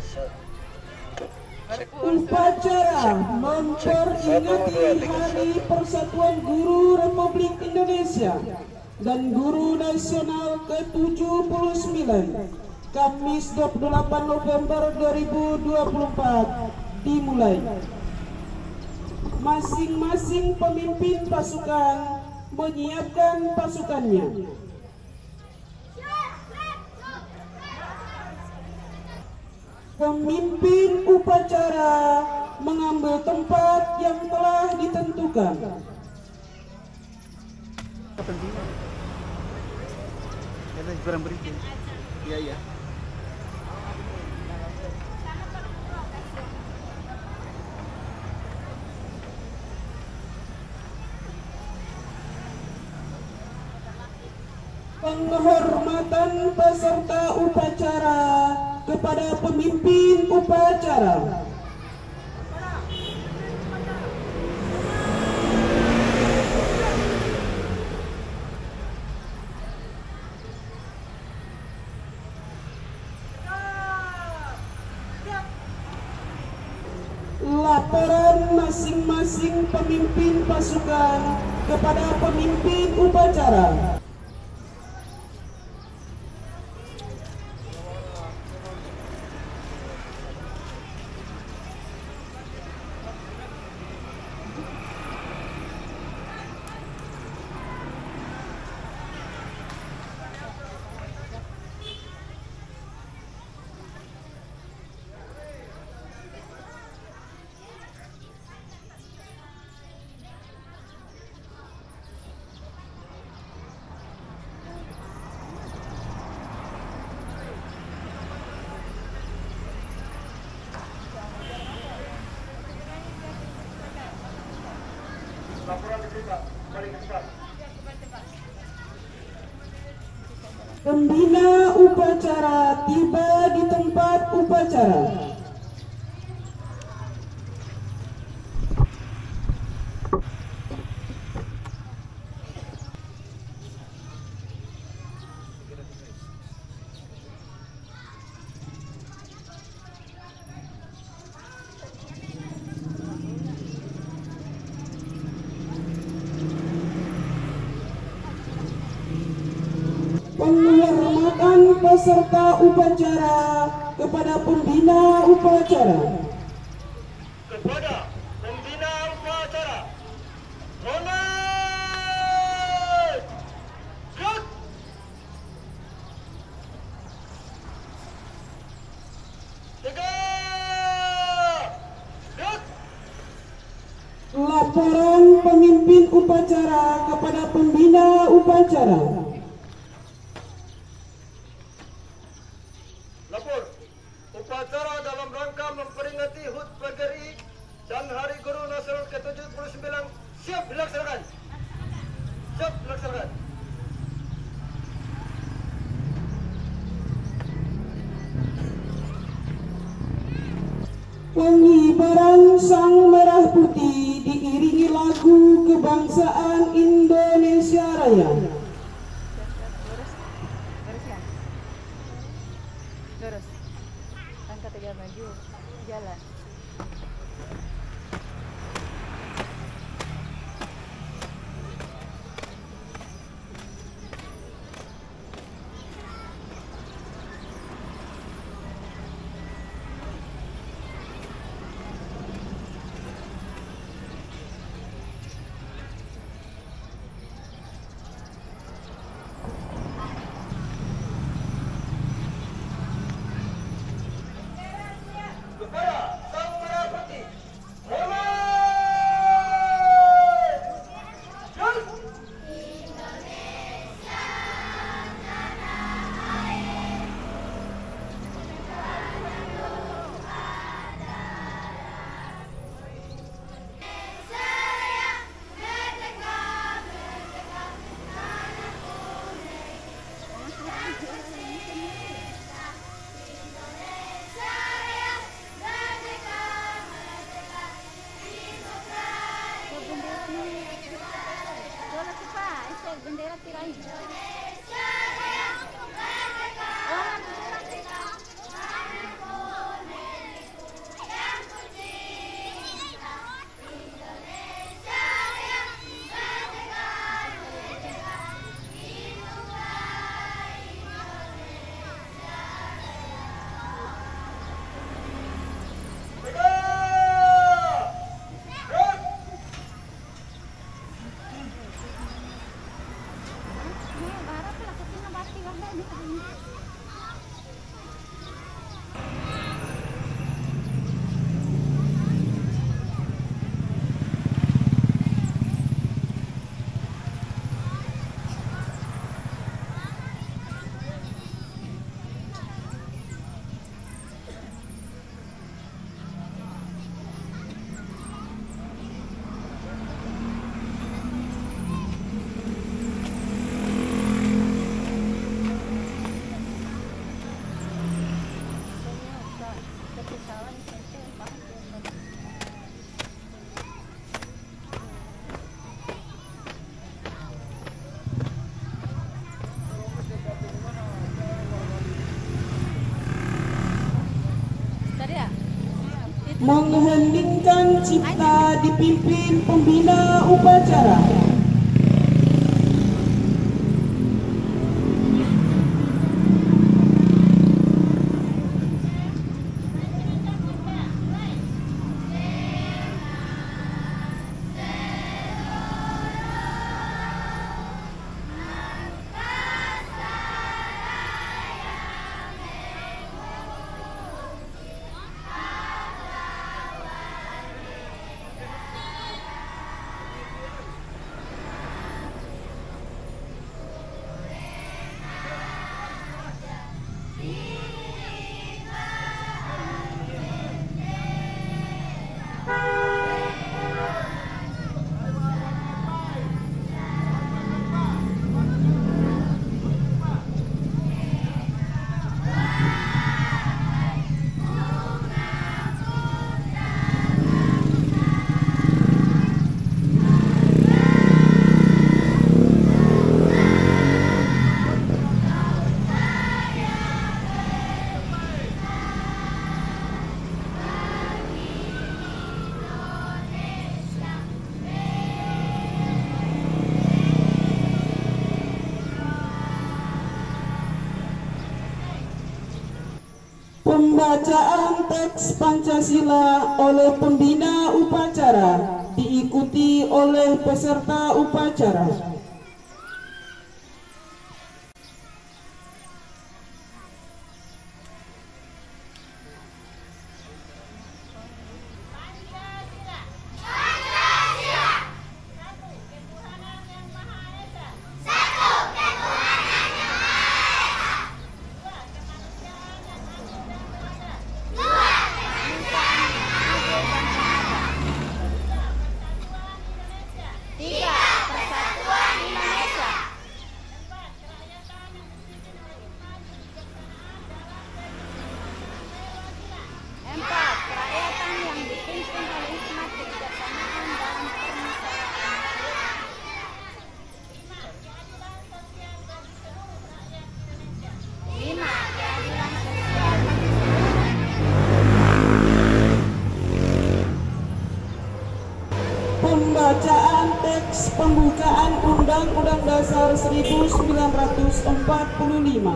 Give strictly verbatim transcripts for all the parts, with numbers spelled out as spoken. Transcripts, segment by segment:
Upacara memperingati Hari Persatuan Guru Republik Indonesia dan Guru Nasional ke tujuh puluh sembilan, Kamis dua puluh delapan November dua ribu dua puluh empat dimulai. Masing-masing pemimpin pasukan menyiapkan pasukannya. Pemimpin upacara mengambil tempat yang telah ditentukan. Kurang berita. Iya, iya. Penghormatan peserta upacara kepada pemimpin upacara. Laporan masing-masing pemimpin pasukan kepada pemimpin upacara. Pembina upacara tiba di tempat upacara. Penghormatan peserta upacara kepada pembina upacara. Kepada pembina upacara, hormat, gerak. Tegak, gerak. Laporan pemimpin upacara kepada pembina upacara. Lapor, upacara dalam rangka memperingati H U T P G R I dan Hari Guru Nasional ke tujuh puluh sembilan siap dilaksanakan. Siap dilaksanakan. Pengibaran Sang Merah Putih diiringi lagu kebangsaan Indonesia Raya. Lurus, angkat tiga maju, jalan. Kepada Sang Merah Putih, Mengheningkan cipta dipimpin pembina upacara. Pembacaan teks Pancasila oleh pembina upacara diikuti oleh peserta upacara. Pembacaan teks pembukaan Undang-Undang Dasar seribu sembilan ratus empat puluh lima.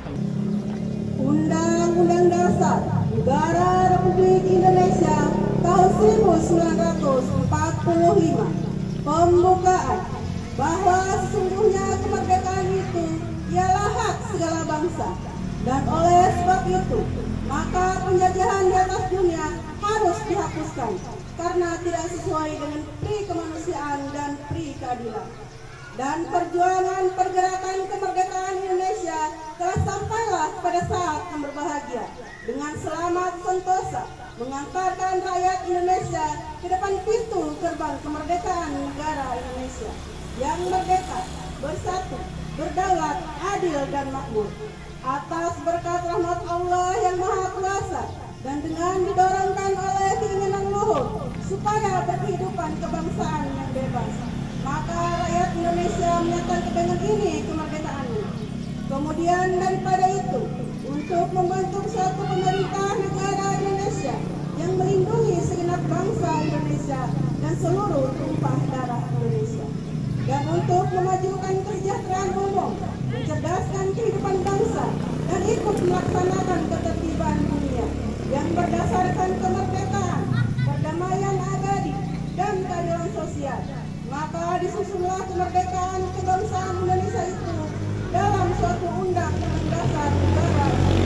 Undang-Undang Dasar Negara Republik Indonesia tahun seribu sembilan ratus empat puluh lima. Pembukaan bahwa sesungguhnya kemerdekaan itu ialah hak segala bangsa, dan oleh sebab itu maka penjajahan di atas dunia harus dihapuskan karena tidak sesuai dengan pri kemanusiaan dan pri keadilan. Dan perjuangan pergerakan kemerdekaan Indonesia telah sampailah pada saat yang berbahagia dengan selamat sentosa mengantarkan rakyat Indonesia ke depan pintu gerbang kemerdekaan negara Indonesia yang merdeka, bersatu, berdaulat, adil dan makmur. Atas berkat rahmat Allah yang Maha Kuasa dan dengan didorongkan oleh keinginan luhur supaya berkehidupan kebangsaan yang bebas, maka rakyat Indonesia menyatakan dengan ini kemerdekaannya. Kemudian daripada itu, untuk membentuk suatu pemerintah negara Indonesia yang melindungi segenap bangsa Indonesia dan seluruh tumpah darah Indonesia, dan untuk memajukan kesejahteraan umum, mencerdaskan kehidupan bangsa, dan ikut melaksanakan ketertiban dunia yang berdasarkan kemerdekaan, perdamaian abadi, dan keadilan sosial. Maka disusunlah kemerdekaan kebangsaan Indonesia itu dalam suatu undang-undang dasar negara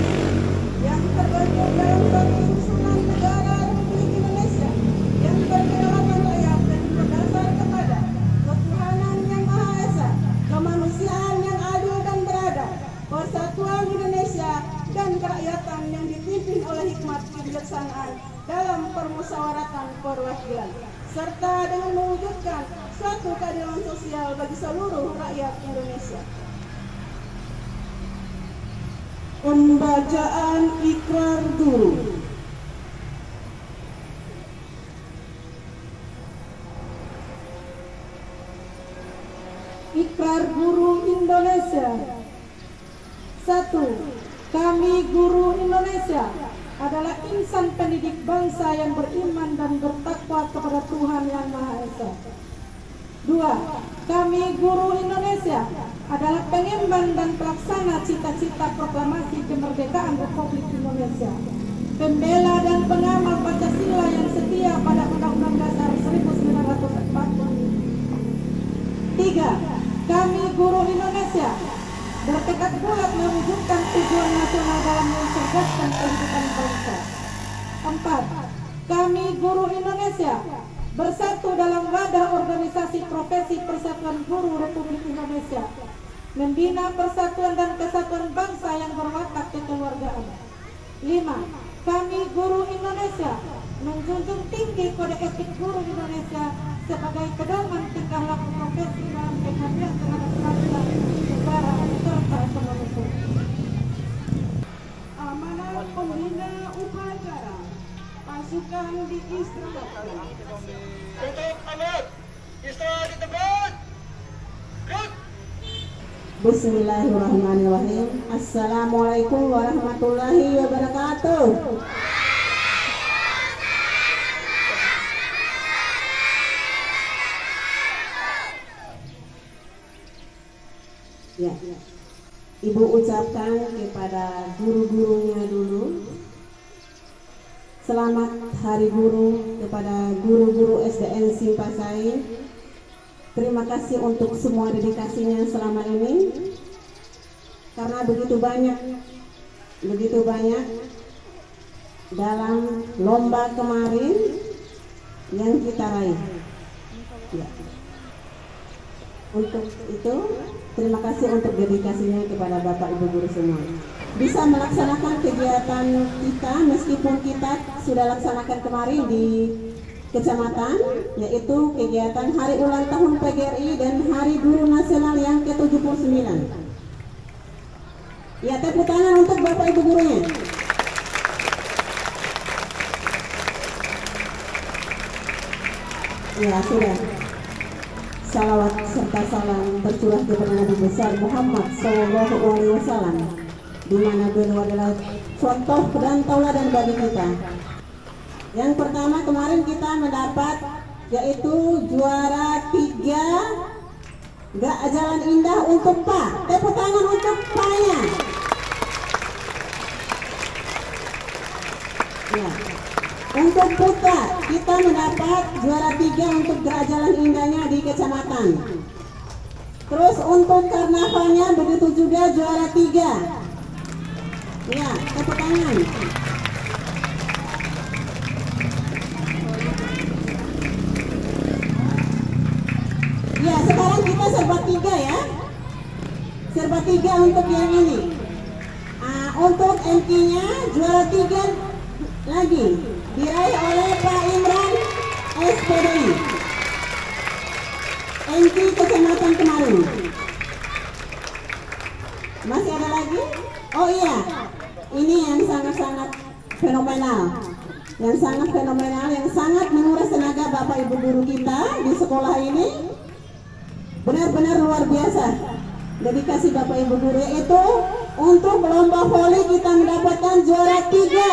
yang terbentuk dalam suatu susunan negara Republik Indonesia yang berkedaulatan rakyat dan berdasar kepada ketuhanan yang Maha Esa, kemanusiaan yang adil dan beradab, persatuan Indonesia, dan kerakyatan yang dipimpin oleh hikmat kebijaksanaan dalam permusyawaratan perwakilan, serta dengan mewujudkan suatu keadilan sosial bagi seluruh rakyat Indonesia. Pembacaan ikrar guru. Indonesia. Satu, kami guru Indonesia adalah insan pendidik bangsa yang beriman dan bertakwa kepada Tuhan Yang Maha Esa. Dua, kami guru Indonesia adalah pengemban dan pelaksana cita-cita proklamasi kemerdekaan Republik Indonesia, pembela dan pengamal Pancasila yang setia pada Undang-Undang Dasar seribu sembilan ratus empat puluh lima. Tiga, kami guru Indonesia bertekad bulat mewujudkan tujuan nasional dalam mencerdaskan kehidupan bangsa. Empat, kami guru Indonesia bersatu dalam wadah organisasi profesi Persatuan Guru Republik Indonesia, membina persatuan dan kesatuan bangsa yang berwatak kekeluargaan. Lima, kami guru Indonesia menjunjung tinggi kode etik guru Indonesia sebagai pedoman tingkah laku profesi dalam pengabdian terhadap bangsa, negara, serta ekonomi. Amanat pembina upacara pasukan diistirahatkan. Untuk amanat istirahat di tempat. Good. Bismillahirrahmanirrahim. Assalamualaikum warahmatullahi wabarakatuh. Ya, Ibu ucapkan kepada guru-gurunya dulu. Selamat Hari Guru kepada guru-guru S D N Simpasai. Terima kasih untuk semua dedikasinya selama ini, karena begitu banyak, begitu banyak dalam lomba kemarin yang kita raih. Ya. Untuk itu, terima kasih untuk dedikasinya kepada Bapak Ibu guru semua. Bisa melaksanakan kegiatan kita meskipun kita sudah laksanakan kemarin di kecamatan, yaitu kegiatan Hari Ulang Tahun P G R I dan Hari Guru Nasional yang ke tujuh puluh sembilan. Ya, tepuk tangan untuk Bapak Ibu gurunya. Ya, sudah. Salawat serta salam tercurah kepada Nabi besar Muhammad Sallallahu Alaihi Wasallam, di mana beliau adalah contoh dan tauladan bagi kita. Yang pertama kemarin kita mendapat yaitu juara tiga Gak Jalan Indah untuk Pak. Tepuk tangan untuk Paknya. Ya. Untuk putra kita mendapat juara tiga untuk Gerak Jalan Indahnya di kecamatan. Terus untuk karnavalnya begitu juga juara tiga. Ya, tepuk tangan. Ya, sekarang kita serba tiga ya. Serba tiga untuk yang ini. Uh, untuk M K-nya juara tiga lagi diraih oleh Pak Imran S P D I M K kecamatan kemarin. Masih ada lagi? Oh iya, ini yang sangat-sangat fenomenal, yang sangat fenomenal, yang sangat menguras tenaga Bapak Ibu guru kita di sekolah ini. Benar-benar luar biasa dedikasi Bapak Ibu guru, yaitu untuk lomba voli kita mendapatkan juara tiga.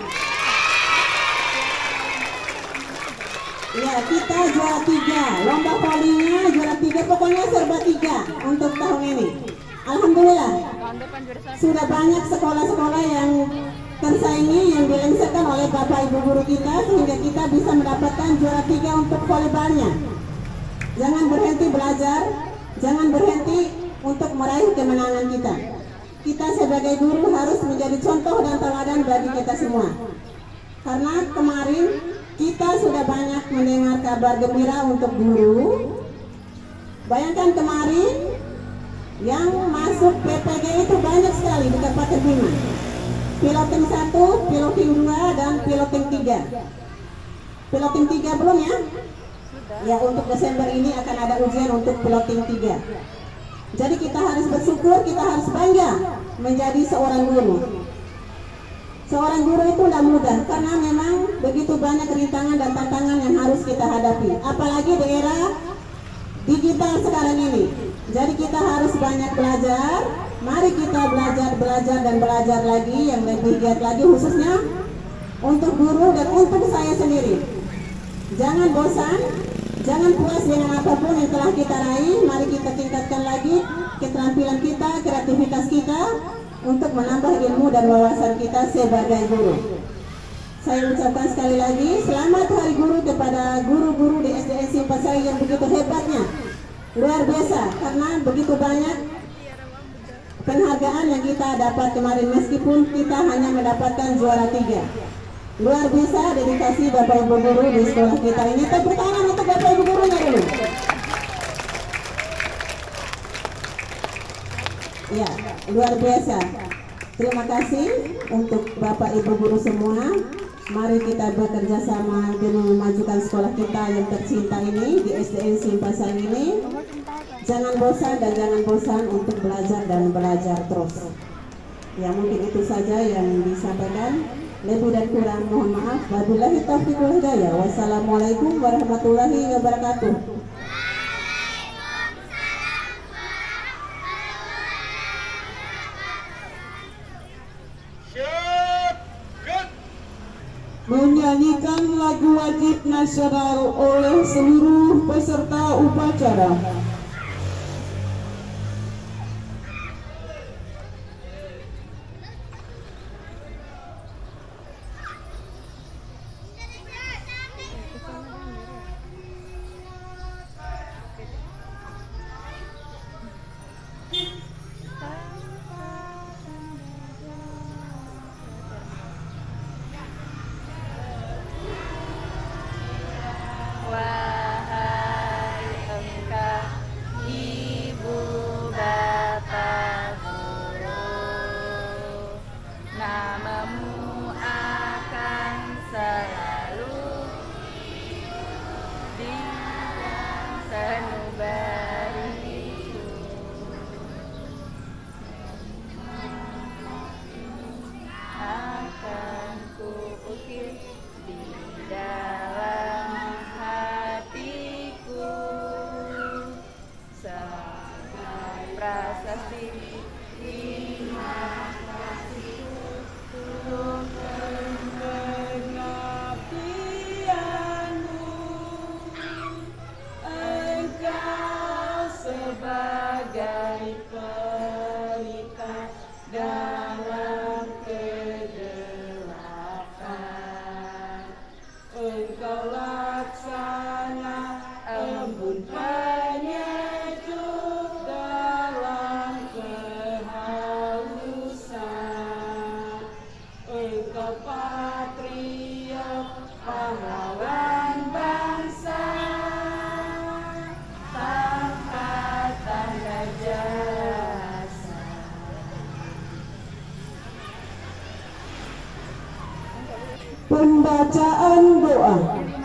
Ya, kita juara tiga, lomba volinya juara tiga, pokoknya serba tiga untuk tahun ini. Alhamdulillah, sudah banyak sekolah-sekolah yang tersaingi, yang dilengserkan oleh Bapak Ibu guru kita, sehingga kita bisa mendapatkan juara tiga untuk volibalnya. Jangan berhenti belajar, jangan berhenti untuk meraih kemenangan kita. Kita sebagai guru harus menjadi contoh dan teladan bagi kita semua. Karena kemarin kita sudah banyak mendengar kabar gembira untuk guru. Bayangkan kemarin yang masuk P P G itu banyak sekali di Kabupaten Bima. Piloting satu, piloting dua, dan piloting tiga. Piloting tiga belum ya? Ya, untuk Desember ini akan ada ujian untuk piloting tiga. Jadi kita harus bersyukur, kita harus bangga menjadi seorang guru. Seorang guru itu tidak mudah, karena memang begitu banyak rintangan dan tantangan yang harus kita hadapi. Apalagi di era digital sekarang ini. Jadi kita harus banyak belajar. Mari kita belajar, belajar dan belajar lagi yang lebih giat lagi, khususnya untuk guru dan untuk saya sendiri. Jangan bosan, jangan puas dengan apapun yang telah kita raih. Mari kita tingkatkan lagi keterampilan kita, kreativitas kita untuk menambah ilmu dan wawasan kita sebagai guru. Saya ucapkan sekali lagi selamat Hari Guru kepada guru-guru di S D N Simpasari yang begitu hebatnya. Luar biasa, karena begitu banyak penghargaan yang kita dapat kemarin, meskipun kita hanya mendapatkan juara tiga. Luar biasa dedikasi Bapak Ibu Guru di sekolah kita ini. Tepuk tangan untuk Bapak Ibu Gurunya dulu. Ya, luar biasa. Terima kasih untuk Bapak Ibu Guru semua. Mari kita bekerja sama demi memajukan sekolah kita yang tercinta ini di S D N Simpasari ini. Jangan bosan dan jangan bosan untuk belajar dan belajar terus. Ya, mungkin itu saja yang disampaikan. Lebih dan kurang mohon maaf. Wabillahi taufiq wal hidayah. Wassalamualaikum warahmatullahi wabarakatuh. Menyanyikan lagu wajib nasional oleh seluruh peserta upacara. Wahai engkau ibu bapa guru, namamu akan selalu disanubariku. Akan kuukir di dalam hatiku sebagai prasasti terima kasih untuk pengabdianmu. Engkau sebagai pelita dalam kegelapan. Engkau laksana embun penyejuk dalam kehausan. Engkau patriot pahlawan bangsa tanpa tanda jasa. Pembacaan doa.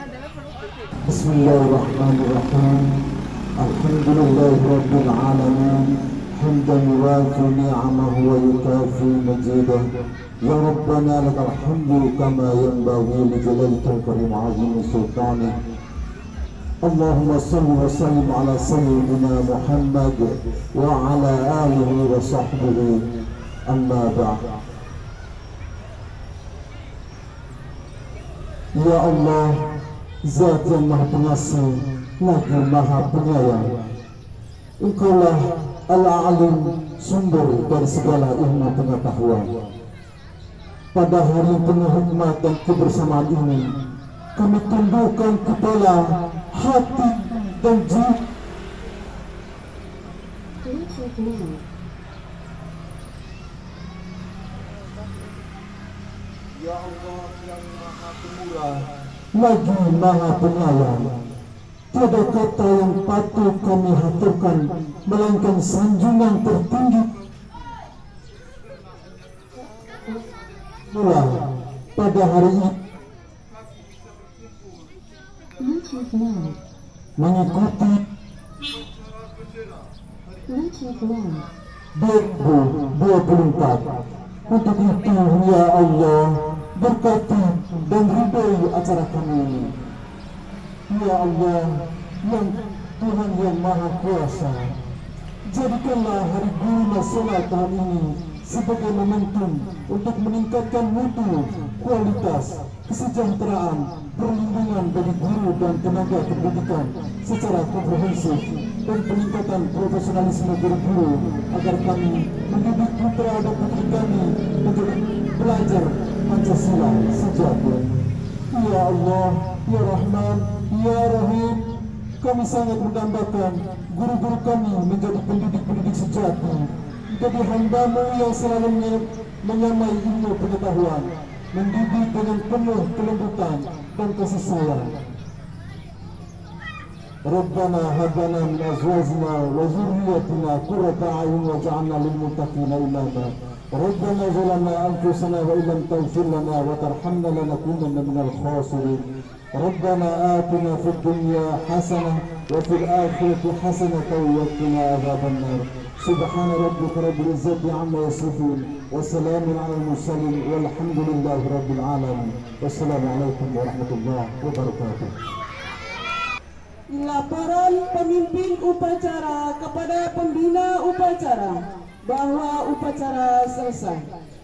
Bismillahirrahmanirrahim. Alhamdulillahirabbil alamin. Hamdan yuwafi ni'amahu wa yukafi majidah. Ya Rabbana lakal hamdu kama yanbaghi li jalalika karim azim sultanik. Allahumma salli wa sallim ala sayyidina Muhammad wa ala alihi wa sahbihi. Amma ba'd. Ya Allah, Zat yang Maha Pengasih lagi Maha Penyayang. Engkaulah Al-Alim, sumber dari segala ilmu pengetahuan. Pada hari penuh hikmat dan kebersamaan ini, kami tundukkan kepala, hati dan jiwa. Ya Allah yang Maha Pemurah, lagi Maha Penyayang. Tiada kata yang patut kami haturkan melainkan sanjungan tertinggi. Mula pada hari ini mengikuti dua ribu dua puluh empat. Untuk itu ya Allah, berkati dan ridhoi acara kami ini. Ya Allah, yang Tuhan yang Maha Kuasa, Jadikanlah Hari Guru Nasional tahun ini sebagai momentum untuk meningkatkan mutu, kualitas, kesejahteraan, perlindungan bagi guru dan tenaga pendidikan secara komprehensif dan peningkatan profesionalisme guru-guru agar kami mendidik putra dan putri kami menjadi pelajar Pancasila sejati. Ya Allah, Ya Rahman, Ya Rahim, kami sangat mendambakan guru-guru kami menjadi pendidik-pendidik sejati, menjadi hamba-Mu yang selalu menyamai ilmu pengetahuan, mendidik dengan penuh kelembutan dan kasih sayang. Rabbana habana min azwajina wa zurriyyatina qurrata a'yun waj'alna lil muttaqina imama. Rabbana zalamna anfusana wa illam taghfir lana wa tarhamna lanakunanna minal khasirin. Rabbana atina fid dunya hasanah wa fil akhirati hasanah wa qina adzaban nar. Subhana rabbika rabbil izzati amma yasifun wa salamun 'alal mursalin walhamdulillahi rabbil alamin. Wassalamualaikum warahmatullahi wabarakatuh. Laporan pemimpin upacara kepada pembina upacara bahwa upacara selesai.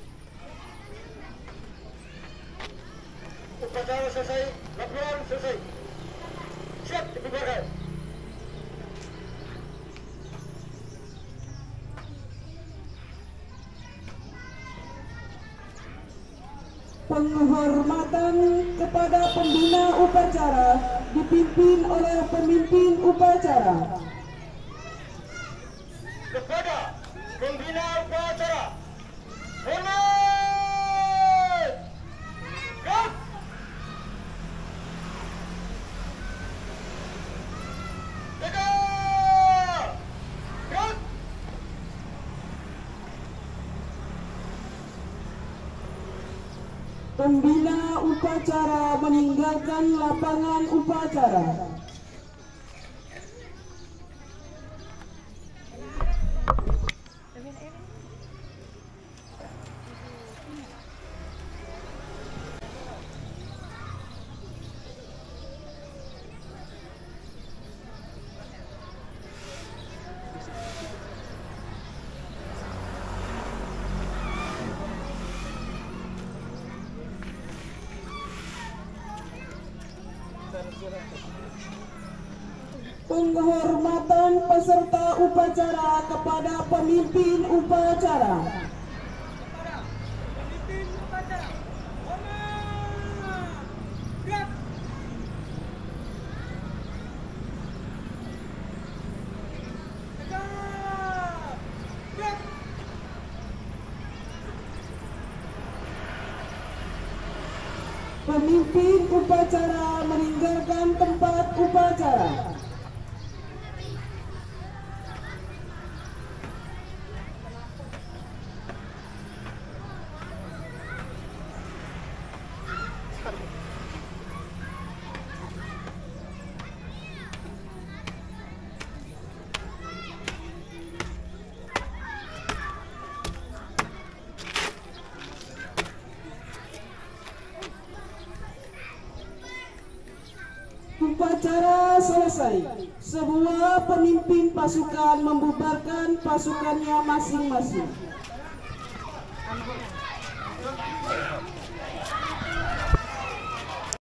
Upacara selesai, laporan selesai. Siap dibubarkan. Penghormatan kepada pembina upacara dipimpin oleh pemimpin upacara. Kepada pembina upacara, hormat! Gerak! Tegak! Gerak! Pembina upacara meninggalkan lapangan upacara. Penghormatan peserta upacara kepada pemimpin upacara. Pemimpin upacara, hormat! Gerak! Tegak! Gerak! Pemimpin upacara meninggalkan tempat upacara. Upacara selesai. Semua pemimpin pasukan membubarkan pasukannya masing-masing.